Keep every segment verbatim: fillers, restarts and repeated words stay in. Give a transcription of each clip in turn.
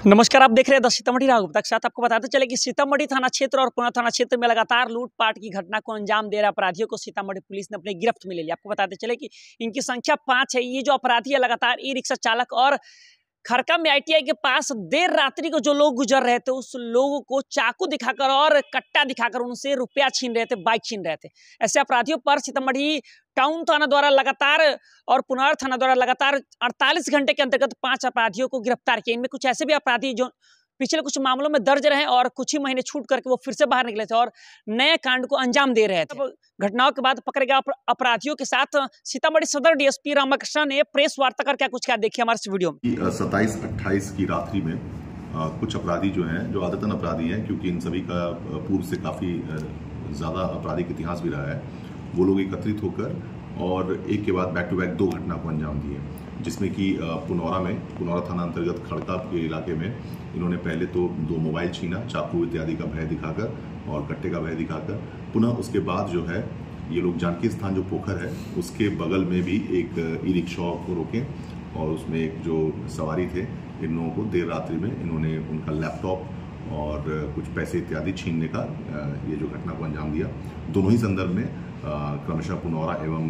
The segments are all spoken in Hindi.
नमस्कार, आप देख रहे हैं द सीतामढ़ी राघव तक साथ। आपको बताते चले कि सीतामढ़ी थाना क्षेत्र और पुना थाना क्षेत्र में लगातार लूटपाट की घटना को अंजाम दे रहे अपराधियों को सीतामढ़ी पुलिस ने अपने गिरफ्त में ले लिया। आपको बताते चले कि इनकी संख्या पांच है। ये जो अपराधी है लगातार ई रिक्शा चालक और खरका में आई टी आई के पास देर रात्रि को जो लोग गुजर रहे थे उस लोगों को चाकू दिखाकर और कट्टा दिखाकर उनसे रुपया छीन रहे थे, बाइक छीन रहे थे। ऐसे अपराधियों पर सीतामढ़ी टाउन थाना द्वारा लगातार और पुनर थाना द्वारा लगातार अड़तालीस घंटे के अंतर्गत पांच अपराधियों को गिरफ्तार किया। इनमें कुछ ऐसे भी अपराधी जो पिछले कुछ मामलों में दर्ज रहे और कुछ ही महीने छूट करके वो फिर से बाहर निकले थे और नए कांड को अंजाम दे रहे थे। घटनाओं के बाद पकड़े गए अपराधियों के साथ सीतामढ़ी सदर डी एस पी रामकृष्ण ने प्रेस वार्ता कर क्या कुछ क्या देखिए हमारे इस वीडियो में। सत्ताईस अट्ठाईस की रात्रि में आ, कुछ अपराधी जो हैं, जो आदतन अपराधी हैं, क्योंकि इन सभी का पूर्व से काफी ज्यादा आपराधिक इतिहास भी रहा है, वो लोग एकत्रित होकर और एक के बाद बैक टू बैक दो घटना को अंजाम दिए, जिसमें कि पुनौरा में पुनौरा थाना अंतर्गत खड़का के इलाके में इन्होंने पहले तो दो मोबाइल छीना चाकू इत्यादि का भय दिखाकर और कट्टे का भय दिखाकर। पुनः उसके बाद जो है ये लोग जानकी स्थान जो पोखर है उसके बगल में भी एक ई रिक्शा को रोके और उसमें एक जो सवारी थे इन लोगों को देर रात्रि में इन्होंने उनका लैपटॉप और कुछ पैसे इत्यादि छीनने का ये जो घटना को अंजाम दिया। दोनों ही संदर्भ में क्रमशः पुनौरा एवं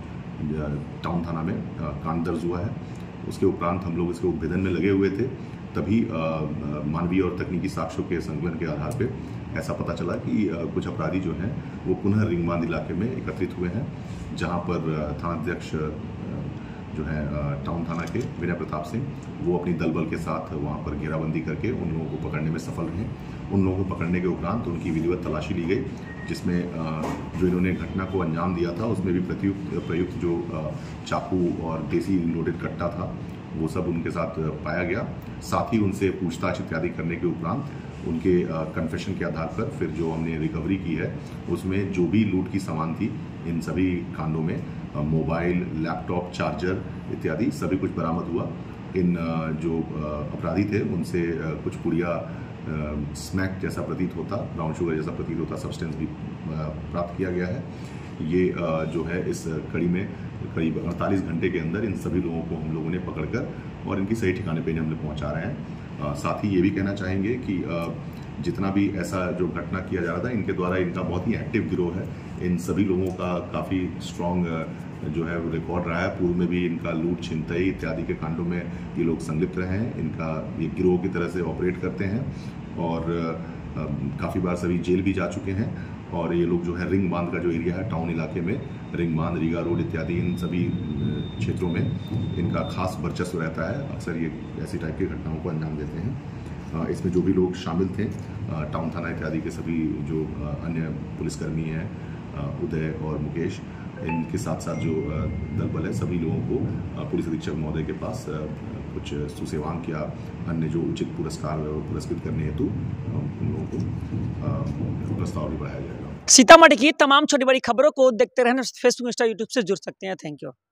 टाउन थाना में कांड दर्ज हुआ है। उसके उपरांत हम लोग इसके उपभेदन में लगे हुए थे, तभी मानवीय और तकनीकी साक्ष्यों के संकलन के आधार पर ऐसा पता चला कि कुछ अपराधी जो हैं वो पुनः रिंगबांध इलाके में एकत्रित हुए हैं, जहां पर थानाध्यक्ष जो है टाउन थाना के विनय प्रताप सिंह वो अपनी दलबल के साथ वहां पर घेराबंदी करके उन लोगों को पकड़ने में सफल रहे। उन लोगों को पकड़ने के उपरांत उनकी विधिवत तलाशी ली गई, जिसमें जो इन्होंने घटना को अंजाम दिया था उसमें भी प्रयुक्त प्रयुक्त जो चाकू और देसी लोडेड कट्टा था वो सब उनके साथ पाया गया। साथ ही उनसे पूछताछ इत्यादि करने के उपरांत उनके कन्फेशन के आधार पर फिर जो हमने रिकवरी की है उसमें जो भी लूट की सामान थी इन सभी कांडों में मोबाइल, लैपटॉप, चार्जर इत्यादि सभी कुछ बरामद हुआ। इन जो अपराधी थे उनसे कुछ पुड़िया स्मैक जैसा प्रतीत होता, ब्राउन शुगर जैसा प्रतीत होता सब्सटेंस भी प्राप्त किया गया है। ये जो है इस कड़ी में करीब अड़तालीस घंटे के अंदर इन सभी लोगों को हम लोगों ने पकड़कर और इनकी सही ठिकाने पे हम लोग पहुंचा रहे हैं। साथ ही ये भी कहना चाहेंगे कि जितना भी ऐसा जो घटना किया जा रहा था इनके द्वारा इनका बहुत ही एक्टिव गिरोह है। इन सभी लोगों का काफ़ी स्ट्रॉन्ग जो है रिकॉर्ड रहा है। पूर्व में भी इनका लूट, छिनतई इत्यादि के कांडों में ये लोग संलिप्त रहे हैं। इनका ये गिरोह की तरह से ऑपरेट करते हैं और काफ़ी बार सभी जेल भी जा चुके हैं। और ये लोग जो है रिंग बांध का जो एरिया है टाउन इलाके में, रिंग बांध, रीगा रोड इत्यादि इन सभी क्षेत्रों में इनका खास वर्चस्व रहता है। अक्सर ये ऐसी टाइप की घटनाओं को अंजाम देते हैं। इसमें जो भी लोग शामिल थे टाउन थाना इत्यादि के सभी जो अन्य पुलिसकर्मी हैं, उदय और मुकेश, इनके साथ साथ जो दल बल है सभी लोगों को पुलिस अधीक्षक महोदय के पास कुछ सुसेवांक या अन्य जो उचित पुरस्कार पुरस्कृत करने हेतु उन लोगों को प्रस्ताव भी बढ़ाया जाएगा। सीतामढ़ी की तमाम छोटी बड़ी खबरों को देखते रहने फेसबुक, इंस्टा, यूट्यूब से जुड़ सकते हैं। Thank you.